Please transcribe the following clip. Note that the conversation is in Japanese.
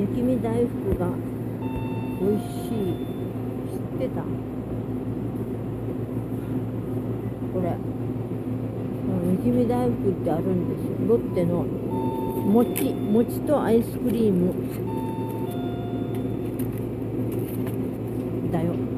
雪見大福が美味しい。知ってた？これ雪見大福ってあるんですよ。ロッテの餅とアイスクリームだよ。